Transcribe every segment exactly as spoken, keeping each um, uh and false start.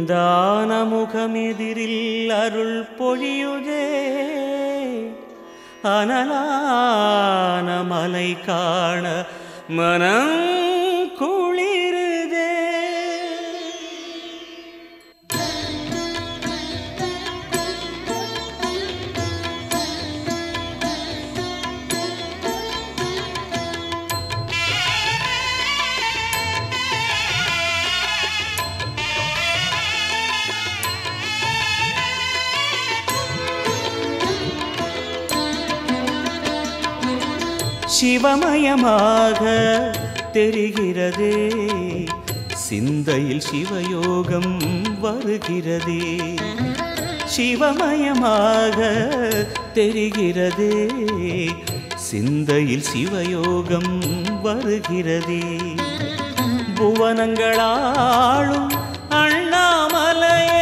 அருந்தான முகமெதிரில் அருள் பொழியுதே அனலான மலை காண மனம் குளிருதே. சிவமயமாக தெரிகிறதே சிந்தையில் சிவயோகம் வருகிறதே. சிவமயமாக தெரிகிறதே சிந்தையில் சிவயோகம் வருகிறதே. புவனங்களாளும் அண்ணாமலையே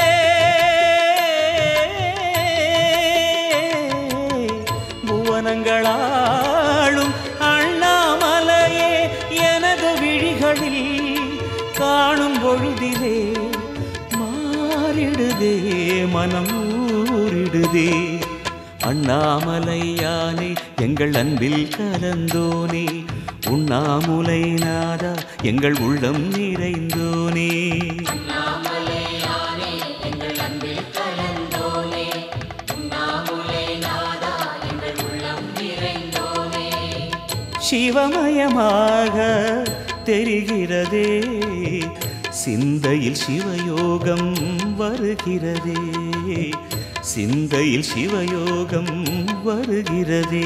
புவனங்களாளும் அண்ணாமலையே எனது விழிகளில் காணும் பொழுதிலே மாறிடுதே மனம் ஊறிடுதே. அண்ணாமலையானே எங்கள் அன்பில் கலந்தோனே உண்ணாமுலை நாதா எங்கள் உள்ளம் நிறைந்தோனே. சிவமயமாக தெரிகிறதே சிந்தையில் சிவயோகம் வருகிறதே சிந்தையில் சிவயோகம் வருகிறதே.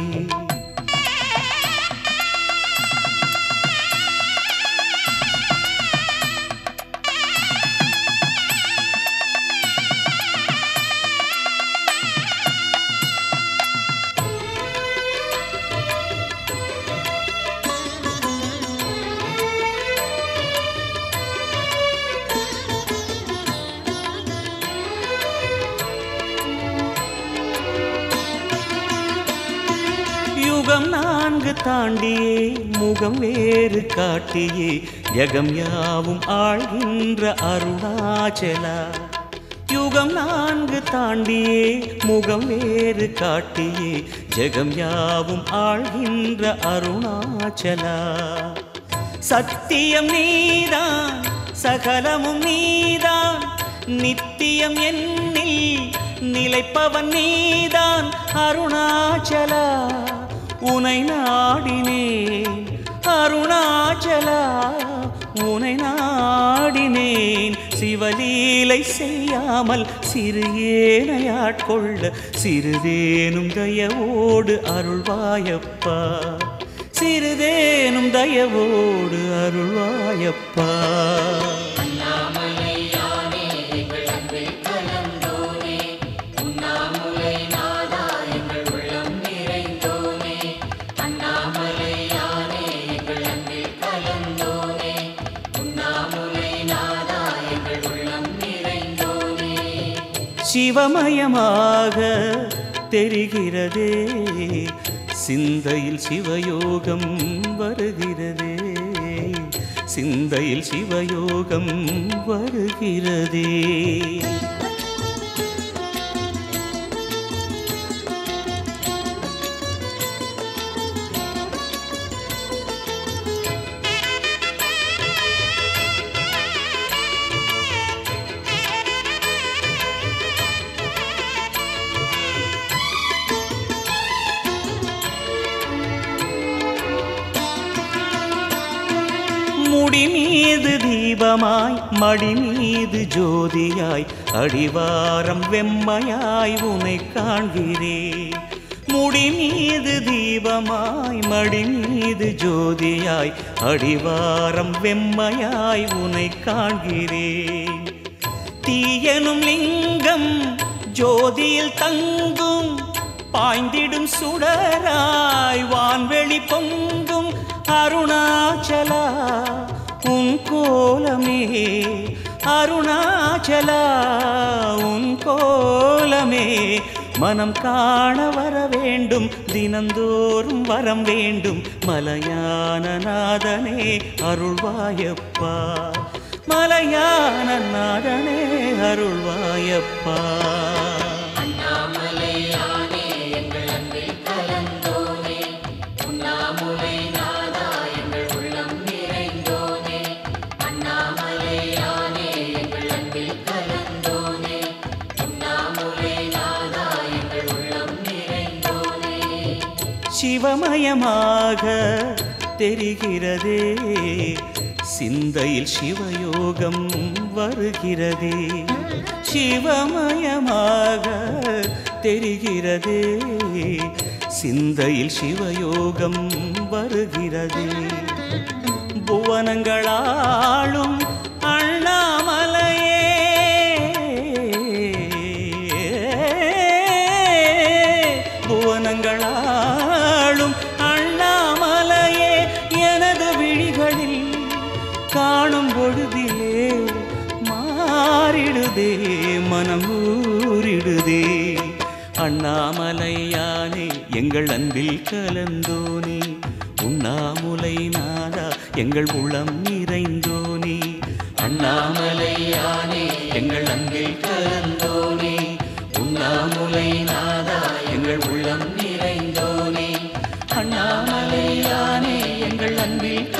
யுகம் நான்கு தாண்டியே முகம் வேறு காட்டியே ஜகம் யாவும் ஆழ்கின்ற அருணாச்சலா. யுகம் நான்கு தாண்டியே முகம் வேறு காட்டியே ஜகம் யாவும் ஆழ்கின்ற அருணாச்சலா. சத்தியம் நீதான் சகலமும் நீதான் நித்தியம் என்னில் நிலைப்பவன் நீதான் அருணாச்சலா. உனை நாடினேன் அருணாச்சலா உனை நாடினேன் சிவலீலை செய்யாமல் சிறு ஏனையாட்கொள்ள சிறிதேனும் தயவோடு அருள்வாயப்பா சிறிதேனும் தயவோடு அருள்வாயப்பா. சிவமயமாக தெரிகிறதே சிந்தையில் சிவயோகம் வருகிறதே சிந்தையில் சிவயோகம் வருகிறதே. முடி மீது தீபமாய் மடி மீது ஜோதியாய் அடிவாரம் வெம்மையாய் உனை காண்கிறேன். முடி மீது தீபமாய் மடி மீது ஜோதியாய் அடிவாரம் வெம்மையாய் உனை காண்கிறேன். தீயனும் லிங்கம் ஜோதியில் தங்கும் பாய்ந்திடும் சுடராய் வான்வெளி பொங்கும் அருணாச்சலா உன் கோலமே அருணாச்சலா உன் கோலமே மனம் காண வர வேண்டும் தினந்தோறும் வரம் வேண்டும் மலையான நாதனே அருள்வாயப்பா மலையான நாதனே அருள்வாயப்பா. அண்ணாமலையானே எங்கள் அன்பில் கலந்தோனே, உண்ணாமுலை நாதா எங்கள் உள்ளம் நிறைந்தோனே. அண்ணாமலையானே எங்கள் அன்பில் கலந்தோனே, உண்ணாமுலை நாதா எங்கள் உள்ளம் நிறைந்தோனே. சிவமயமாக தெரிகிறதே, சிந்தையில் சிவயோகம் வருகிறதே. சிவமயமாக தெரிகிறதே, சிந்தையில் சிவயோகம் வருகிறதே. புவனங்களாளும் அண்ணாமலையே, புவனங்களாளும் அண்ணாமலையே, எனது விழிகளில் காணும் பொழுதிலே மாறிடுதே மனம் ஊறிடுதே. அண்ணாமலையானே எங்கள் அன்பில் கலந்தோனே, உண்ணாமுலை நாதா எங்கள் உளம் நிறைந்தோனே. அண்ணாமலையானே எங்கள் அன்பில் கலந்தோனே, உண்ணாமுலை நாதா எங்கள் உள்ளம் நிறைந்தோனே. அண்ணாமலையானே எங்கள் அன்பில்